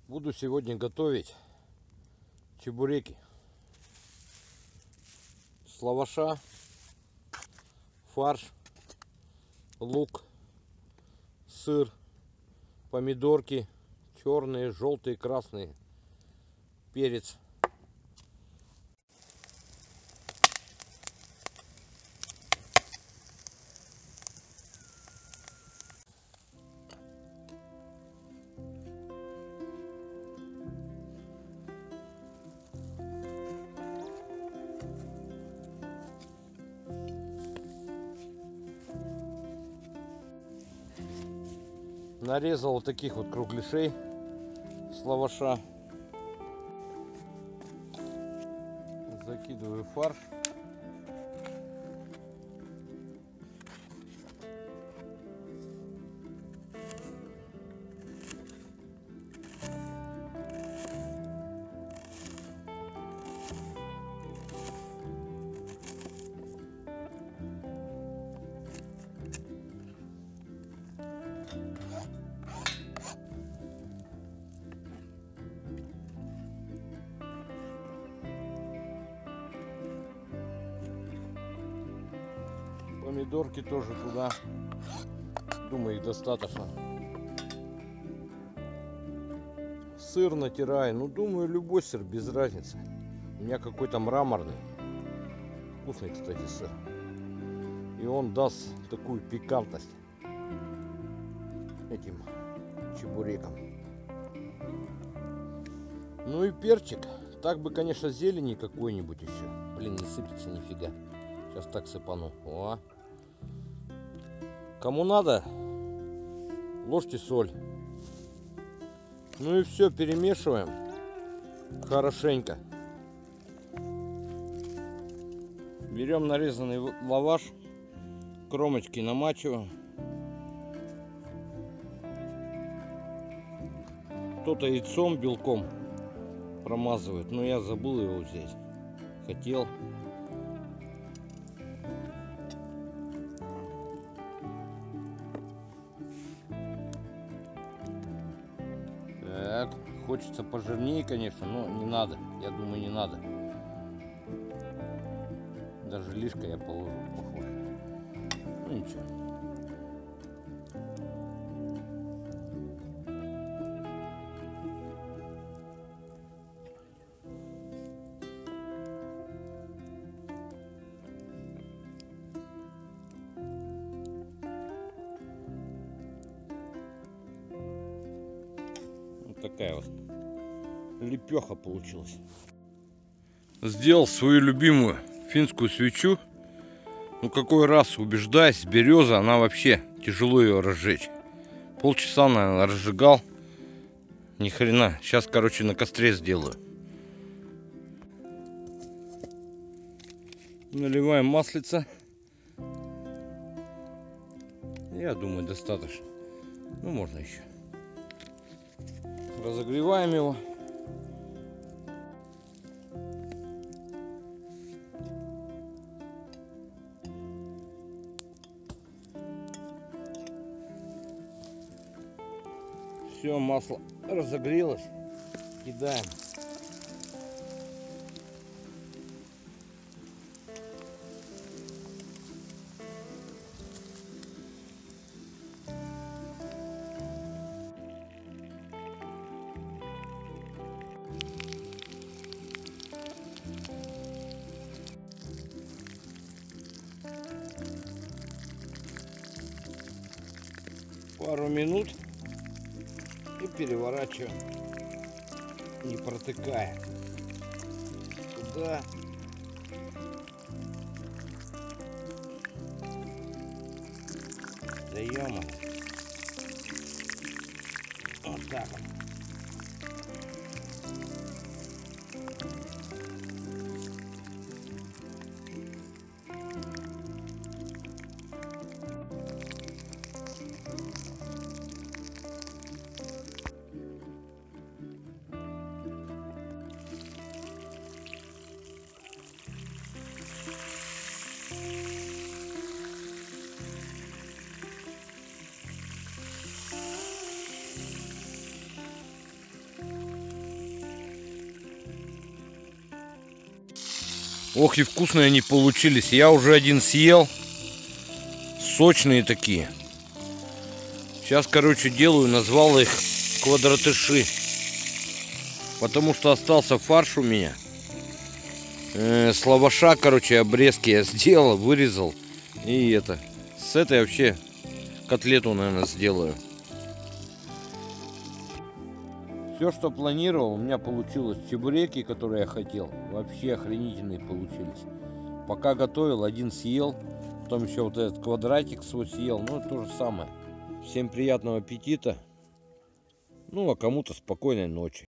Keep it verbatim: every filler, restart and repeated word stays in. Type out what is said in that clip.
Буду сегодня готовить чебуреки с лаваша, фарш, лук, сыр, помидорки черные, желтые, красные, перец. Нарезал вот таких вот кругляшей с лаваша. Закидываю фарш. Помидорки тоже туда. Думаю, их достаточно. Сыр натираю. Ну, думаю, любой сыр, без разницы. У меня какой-то мраморный. Вкусный, кстати, сыр. И он даст такую пикантность этим чебурекам. Ну и перчик. Так бы, конечно, зелени какой-нибудь еще. Блин, не сыпется нифига. Сейчас так сыпану. О. Кому надо, ложьте соль. Ну и все, перемешиваем хорошенько. Берем нарезанный лаваш, кромочки намачиваем. Кто-то яйцом, белком промазывает, но я забыл его взять. Хотел. Так, хочется пожирнее, конечно, но не надо. Я думаю, не надо. Даже лишка я положу, похоже. Ну ничего. Такая вот лепеха получилась. Сделал свою любимую финскую свечу. Ну какой раз убеждаюсь, береза, она вообще тяжело ее разжечь. Полчаса, наверное, разжигал. Ни хрена. Сейчас, короче, на костре сделаю. Наливаем маслица. Я думаю, достаточно. Ну, можно еще. Разогреваем его. Все, масло разогрелось. Кидаем. Пару минут и переворачиваем, не протыкая. Туда. Даем. Вот так вот. Ох и вкусные они получились. Я уже один съел. Сочные такие. Сейчас, короче, делаю. Назвал их квадратыши. Потому что остался фарш у меня. Э, с лаваша, короче, обрезки я сделал, вырезал. И это. С этой вообще котлету, наверное, сделаю. Все, что планировал, у меня получилось. Чебуреки, которые я хотел, вообще охренительные получились. Пока готовил, один съел. Потом еще вот этот квадратик свой съел. Ну, то же самое. Всем приятного аппетита. Ну, а кому-то спокойной ночи.